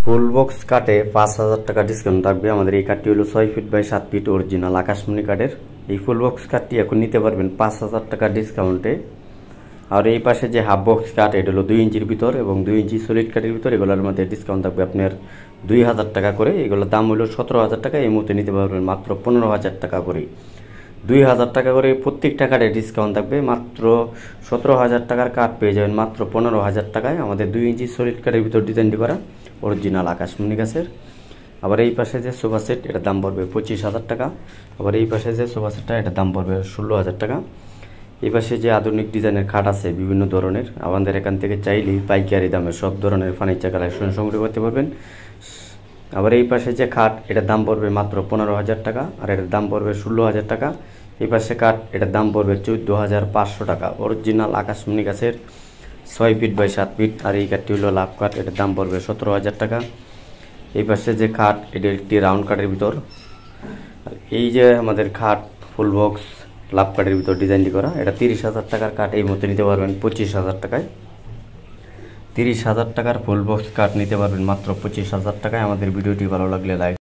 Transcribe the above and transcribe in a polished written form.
Full box কাটে ৫,০০০ টাকা discount থাকবে। আমাদের এই কাঠটি হলো ৬ ফিট বাই ৭ ফিট অরিজিনাল আকাশমণি কাঠের। এই ফুল বক্স কাঠটি এখন নিতে পারবেন ৫,০০০ টাকা ডিসকাউন্টে। আর এই পাশে যে হাফ বক্স কাঠ, এটা হলো ২ ইঞ্চির ভিতর এবং ২ ইঞ্চি সলিড কাঠের ভিতর, এগুলোর মধ্যে ডিসকাউন্ট থাকবে আপনার ২,০০০ টাকা করে। এগুলোর দাম হলো ১৭,০০০ টাকা। এই মুহূর্তে নিতে পারবেন মাত্র ১৫,০০০ টাকা করে। ২,০০০ টাকা করে প্রত্যেকটা কাঠে ডিসকাউন্ট থাকবে। মাত্র ১৭,০০০ টাকার কাঠ পেয়ে যাবেন মাত্র ১৫,০০০ টাকায়। আমাদের ২ ইঞ্চি সলিড কাঠের ভিতর ডিজাইনটি করা অরিজিনাল আকাশমণি গাছের। আবার এই পাশে যে সোফা সেট, এটার দাম পড়বে ২৫,০০০ টাকা। আবার এই পাশে যে সোফা সেটটা, এটার দাম পড়বে ১৬,০০০ টাকা। এই পাশে যে আধুনিক ডিজাইনের খাট আছে বিভিন্ন ধরনের, আমাদের এখান থেকে চাইলেই পাইকারি দামে সব ধরনের ফার্নিচার কালেকশন সংগ্রহ করতে পারবেন। আবার এই পাশে যে খাট, এটার দাম পড়বে মাত্র ১৫,০০০ টাকা, আর এটার দাম পড়বে ১৬,০০০ টাকা। এই পাশে কাঠ, এটার দাম পড়বে ১৪,৫০০ টাকা। অরিজিনাল আকাশমণি গাছের ৬ ফিট বাই ৭ ফিট। আর এই কাঠটি হলো লাভ কাঠ, এটার দাম পড়বে ১৭,০০০ টাকা। এই পাশে যে খাট, এটা একটি রাউন্ড কাঠের ভিতর। আর এই যে আমাদের খাট ফুল বক্স লাভ কাঠের ভিতর ডিজাইনটি করা, এটা ৩০,০০০ টাকার কাঠ এই মধ্যে নিতে পারবেন ২৫,০০০ টাকায়। ৩০,০০০ টাকার ফুল বক্স কাঠ নিতে পারবেন মাত্র ২৫,০০০ টাকায়। আমাদের ভিডিওটি ভালো লাগলে লাইক